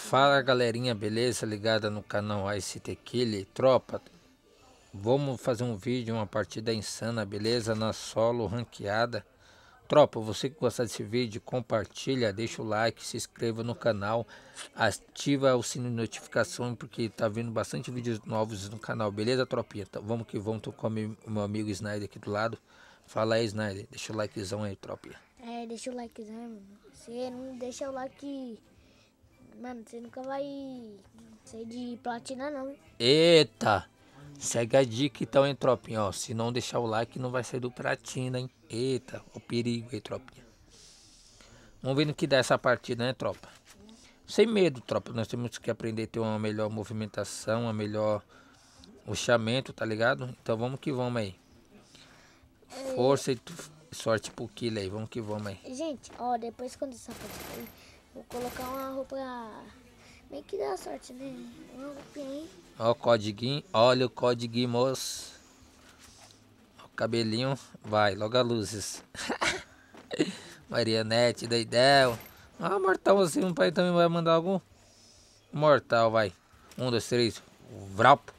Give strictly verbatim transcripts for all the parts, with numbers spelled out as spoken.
Fala galerinha, beleza? Ligada no canal Ice Tequila. Tropa, vamos fazer um vídeo, uma partida insana, beleza? Na solo ranqueada. Tropa, você que gostar desse vídeo, compartilha, deixa o like, se inscreva no canal, ativa o sininho de notificação, porque tá vindo bastante vídeos novos no canal, beleza, tropinha? Então, vamos que vamos, tô com o meu amigo Snyder aqui do lado. Fala aí, Snyder, deixa o likezão aí, tropinha. É, deixa o likezão, mano. Você não deixa o like, mano, você nunca vai ser de platina, não. Eita! Segue a dica então, hein, tropinha, ó. Se não deixar o like, não vai sair do platina, hein. Eita, o perigo aí, tropinha. Vamos ver no que dá essa partida, né, tropa? Sem medo, tropa. Nós temos que aprender a ter uma melhor movimentação, uma melhor ruxamento, tá ligado? Então vamos que vamos aí. Força e sorte pro kill aí, vamos que vamos aí. Gente, ó, depois quando essa partida aí, vou colocar uma roupa meio que dá sorte, né? Uma roupinha aí. Ó o códiguinho, olha o códiguinho, moço. Ó o cabelinho, vai, logo a luzes. Marianete, Deidel. Ah, mortal assim, o pai também vai mandar algum? Mortal, vai. Um, dois, três. Vralpo.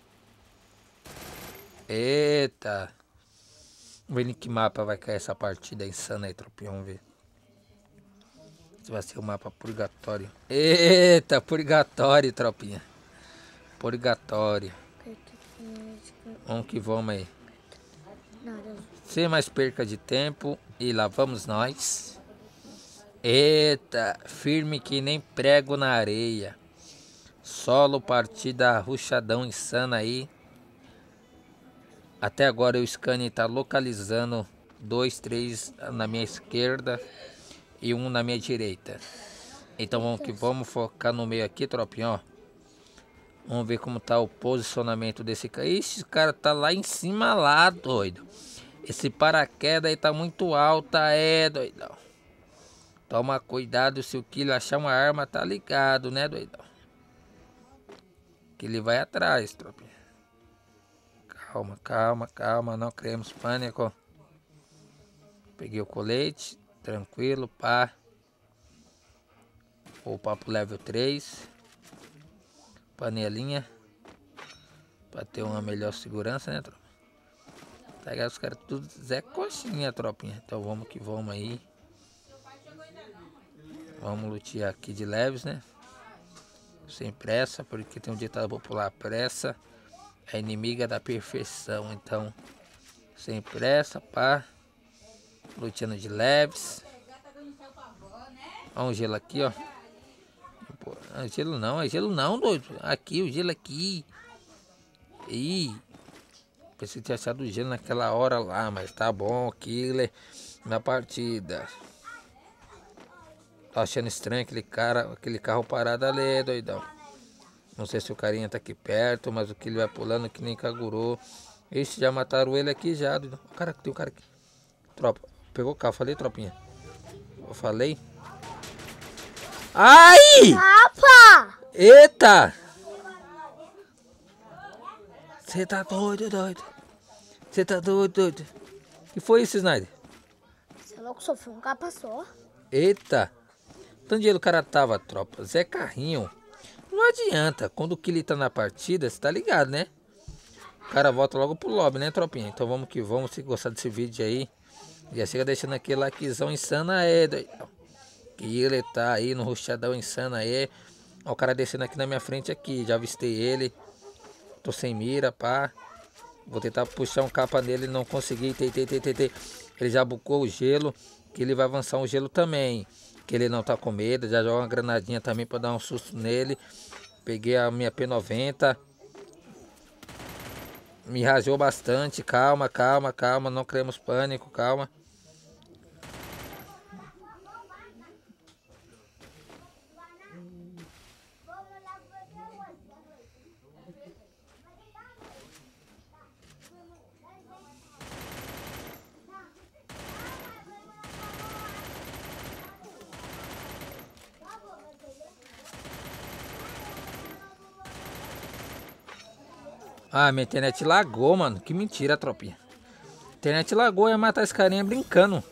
Eita. Vamos ver em que mapa vai cair essa partida insana aí, tropinha. Vamos ver. Esse vai ser o mapa purgatório. Eita, purgatório, tropinha. Purgatório. Vamos que vamos aí. Sem mais perca de tempo. E lá vamos nós. Eita, firme que nem prego na areia. Solo partida ruchadão insana aí. Até agora o scanner tá localizando dois, três na minha esquerda e um na minha direita. Então vamos que vamos focar no meio aqui, tropinha, ó. Vamos ver como tá o posicionamento desse cara. Esse cara tá lá em cima lá, doido. Esse paraquedas aí tá muito alta, é, doidão. Toma cuidado, se o killer achar uma arma, tá ligado, né, doidão? Que ele vai atrás, tropinha. Calma, calma, calma, não criamos pânico. Peguei o colete, tranquilo, pá. Vou upar pro level três. Panelinha. Pra ter uma melhor segurança, né, tropa? Pegar os caras tudo Zé Coxinha, tropinha. Então vamos que vamos aí. Vamos lutear aqui de leves, né? Sem pressa, porque tem um ditado popular: pressa é inimiga da perfeição. Então, sem pressa, pá. Luteando de leves. Olha um gelo aqui, ó. Pô, é gelo não, é gelo não, doido. Aqui, o gelo aqui. Ih. Pensei que tinha achado o gelo naquela hora lá, mas tá bom, killer. Na partida. Tô achando estranho aquele cara, aquele carro parado ali, doidão. Não sei se o carinha tá aqui perto, mas o que ele vai pulando que nem cagurou. Ixi, já mataram ele aqui já, doidão. O cara, tem um cara aqui. Tropa, pegou o carro, falei, tropinha. Eu falei. Ai! Opa! Eita! Você tá doido, doido. Você tá doido, doido. Que foi isso, Snyder? Você é louco, sofreu um capa só. Eita! Tanto dinheiro o cara tava, tropa. Zé Carrinho. Não adianta. Quando o Kili tá na partida, você tá ligado, né? O cara volta logo pro lobby, né, tropinha? Então vamos que vamos. Se gostar desse vídeo aí, já chega deixando aquele likezão insano aí, doidão. Que ele tá aí no rushadão insano aí. Ó, o cara descendo aqui na minha frente aqui. Já avistei ele. Tô sem mira, pá. Vou tentar puxar um capa nele, não consegui. Tentei, tentei, tentei. Ele já bucou o gelo. Que ele vai avançar um gelo também. Que ele não tá com medo. Já joga uma granadinha também pra dar um susto nele. Peguei a minha P noventa. Me rajou bastante. Calma, calma, calma. Não criamos pânico, calma. Ah, minha internet lagou, mano. Que mentira, tropinha. Internet lagou, ia matar esse carinha brincando.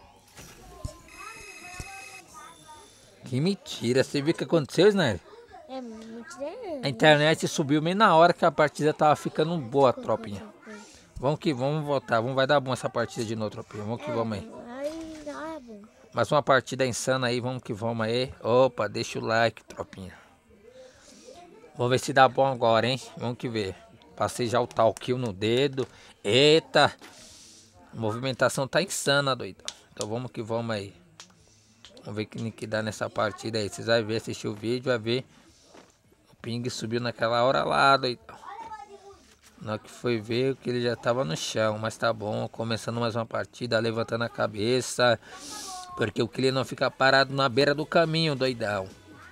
Que mentira. Você viu o que aconteceu, Snyder? É, É, muito bem. A internet subiu meio na hora que a partida tava ficando boa, tropinha. Vamos que vamos voltar. Vamos, vai dar bom essa partida de novo, tropinha. Vamos que vamos aí. Aí, ah, bom. Mais uma partida insana aí. Vamos que vamos aí. Opa, deixa o like, tropinha. Vamos ver se dá bom agora, hein? Vamos que ver. Passei já o tal kill no dedo. Eita. A movimentação tá insana, doidão. Então vamos que vamos aí. Vamos ver o que, que dá nessa partida aí. Vocês vão ver, assistir o vídeo, vai ver. O ping subiu naquela hora lá, doidão. Na hora que foi ver que ele já tava no chão. Mas tá bom. Começando mais uma partida, levantando a cabeça. Porque o Killian não fica parado na beira do caminho, doidão.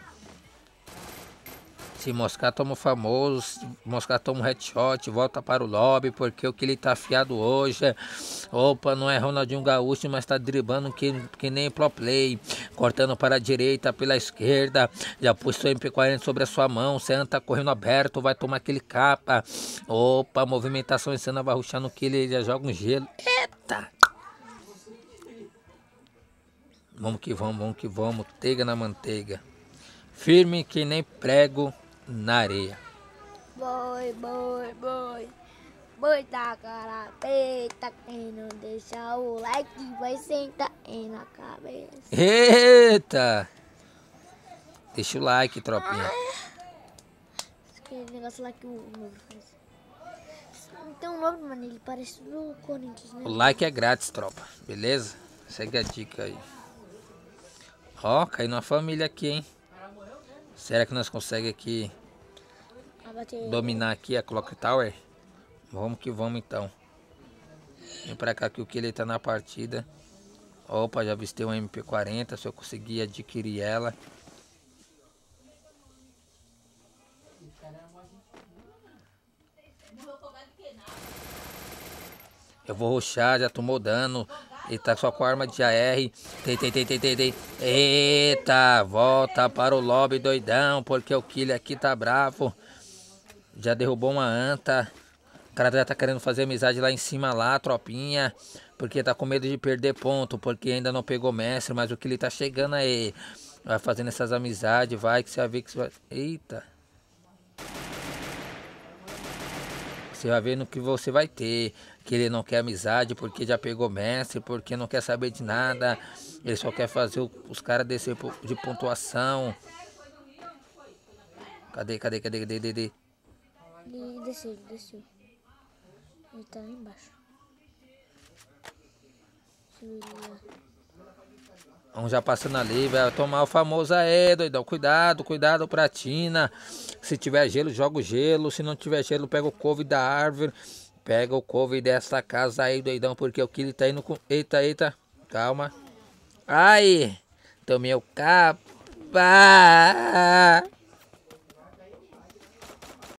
Se moscar, toma o famoso. Se moscar, toma um headshot. Volta para o lobby. Porque o Killian tá afiado hoje. Opa, não é Ronaldinho Gaúcho, mas tá driblando que, que nem pro play. Cortando para a direita, pela esquerda. Já pôs seu M P quarenta sobre a sua mão. Senna tá correndo aberto. Vai tomar aquele capa. Opa, movimentação insana. Vai rushar no Killian. Ele já joga um gelo. Eita! Vamos que vamos, vamos que vamos. Teiga na manteiga. Firme que nem prego na areia. Boi, boi, boi. Boi da cara preta. Quem não deixar o like vai sentar aí na cabeça. Eita! Deixa o like, tropinha. Aquele negócio lá que o novo faz. Não tem um nome, mano. Ele parece do Corinthians, né? O like é grátis, tropa. Beleza? Segue a dica aí. Ó, caiu numa família aqui, hein? Será que nós conseguimos aqui dominar aqui a Clock Tower? Vamos que vamos então. Vem pra cá que o Killian tá na partida. Opa, já avistei uma M P quarenta. Se eu conseguir adquirir ela. Eu vou rushar, já tomou dano. Ele tá só com a arma de A R. Tem, tem, tem, tem, tem, tem. Eita, volta para o lobby, doidão. Porque o Killian aqui tá bravo. Já derrubou uma anta. O cara já tá querendo fazer amizade lá em cima, lá, tropinha. Porque tá com medo de perder ponto. Porque ainda não pegou mestre. Mas o Killian tá chegando aí. Vai fazendo essas amizades. Vai que você vai ver que você vai... Eita. Você vai ver no que você vai ter. Que ele não quer amizade porque já pegou mestre. Porque não quer saber de nada. Ele só quer fazer os caras descer de pontuação. Cadê, cadê, cadê, cadê, cadê? Ele desceu, ele desceu. Ele tá lá embaixo. Vamos já passando ali, vai tomar o famoso aí, doidão. Cuidado, cuidado, pratina. Se tiver gelo, joga o gelo. Se não tiver gelo, pega o couve da árvore. Pega o couve dessa casa aí, doidão. Porque o Killian tá indo com... Eita, eita. Calma. Ai. Tomei o capa.